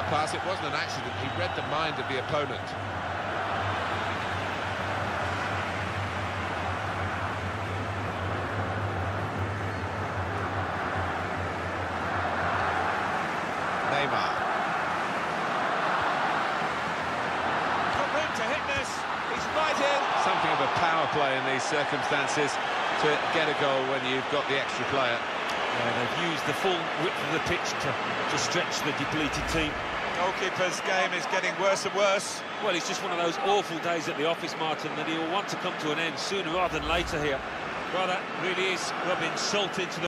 pass, it wasn't an accident. He read the mind of the opponent. Neymar. Got room to hit this. He's right in. Something of a power play in these circumstances to get a goal when you've got the extra player. Yeah, they've used the full width of the pitch to stretch the depleted team. Goalkeeper's game is getting worse and worse. Well, it's just one of those awful days at the office, Martin, that he'll want to come to an end sooner rather than later here. Well, that really is rubbing salt into the